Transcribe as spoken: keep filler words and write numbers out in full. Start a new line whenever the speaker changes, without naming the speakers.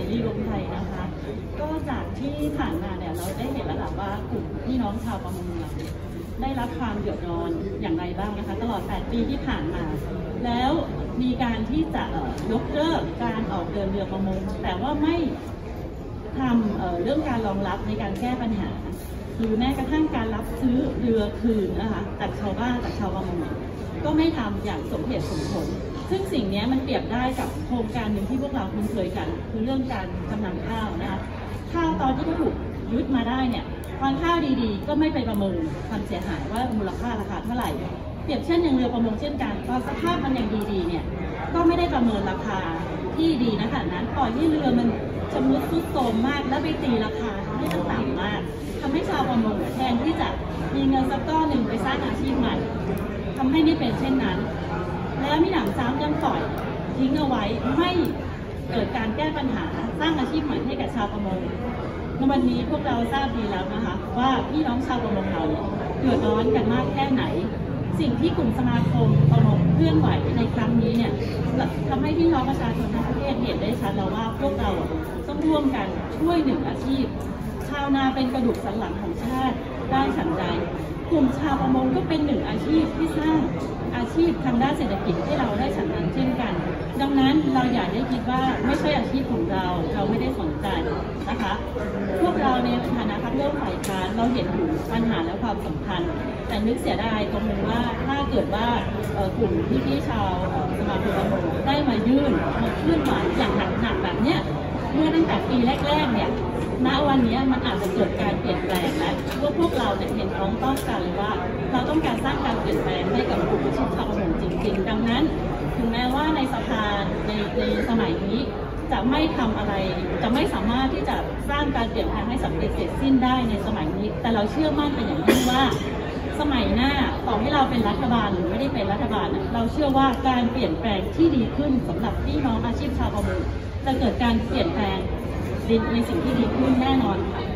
รีรวมไทยนะคะก็จากที่ผ่านมาเนี่ยเราได้เห็นแล้วแหละว่ากลุ่มพี่น้องชาวประมงเราได้รับความเดือดร้อนอย่างไรบ้างนะคะตลอดแปดปีที่ผ่านมาแล้วมีการที่จะยกเลิกการออกเดินเรือประมงแต่ว่าไม่ทำเอ่อเรื่องการรองรับในการแก้ปัญหาหรือแม้กระทั่งการรับซื้อเรือคืนนะคะจากชาวบ้านจากชาวประมงก็ไม่ทำอย่างสมเหตุสมผลซึ่งสิ่งนี้มันเปรียบได้กับโครงการหนึ่งที่พวกเราคุ้นเคยกันคือเรื่องการจำนำข้าวนะคะข้าวตอนที่เขาถูกยึดมาได้เนี่ยตอนข้าวดีๆก็ไม่ไปประเมินความเสียหายว่ามูลค่าราคาเท่าไหร่เปรียบเช่นอย่างเรือประมงเช่นกันตอนสภาพมันยังดีๆเนี่ยก็ไม่ได้ประเมินราคาที่ดีนะขนาดนั้นปล่อยให้เรือมันชำรุดทรุดโทรมมากแล้วไปตีราคาให้มันต่ำมากทำให้ชาวประมงแทนที่จะมีเงินสักก้อนหนึ่งไปสร้างอาชีพใหม่ทำให้ไม่เป็นเช่นนั้นแล้วมีหนำซ้ำยังปล่อยทิ้งเอาไว้ไม่เกิดการแก้ปัญหาสร้างอาชีพใหม่ให้กับชาวประมงในวันนี้พวกเราทราบดีแล้วนะคะว่าพี่น้องชาวประมงเราเนี่ยเดือดร้อนกันมากแค่ไหนสิ่งที่กลุ่มสมาคมประมงเคลื่อนไหวในครั้งนี้เนี่ยทำให้พี่น้องประชาชนทั้งประเทศเห็นได้ชัดแล้วว่าพวกเราต้องร่วมกันช่วยหนึ่งอาชีพชาวนาเป็นกระดูกสันหลังของชาติได้ฉันใดกลุ่มชาวประมงก็เป็นหนึ่งอาชีพที่สร้างอาชีพทางด้านเศรษฐกิจให้เราได้ฉันนั้นเช่นกันดังนั้นเราอย่าได้คิดว่าไม่ใช่อาชีพของเราเราไม่ได้สนใจนะคะพวกเราในฐานะพรรคร่วมฝ่ายค้านเราเห็นถึงปัญหาและความสำคัญแต่นึกเสียดายตรงนึงว่าถ้าเกิดว่ากลุ่มพี่ๆชาวสมาคมประมงได้มายื่นมาเคลื่อนไหวอย่างหนักๆแบบเนี้ยเมื่อตั้งแต่ปีแรกๆเนี่ยณวันนี้มันอาจจะเกิดการเปลี่ยนแปลงและพวกพวกเราเนี่ยเห็นพ้องต้องกันเลยว่าเราต้องการสร้างการเปลี่ยนแปลงให้กับกลุ่มอาชีพชาวประมงจริงๆดังนั้นถึงแม้ว่าในสภาในในสมัยนี้จะไม่ทำอะไรจะไม่สามารถที่จะสร้างการเปลี่ยนแปลงให้สำเร็จเสร็จสิ้นได้ในสมัยนี้แต่เราเชื่อมั่นเป็นอย่างยิ่งว่าสมัยหน้าต่อให้เราเป็นรัฐบาลหรือไม่ได้เป็นรัฐบาลเราเชื่อว่าการเปลี่ยนแปลงที่ดีขึ้นสำหรับพี่น้องอาชีพชาวประมงจะเกิดการเปลี่ยนแปลงในสิ่งที่ดีขึ้นแน่นอนค่ะ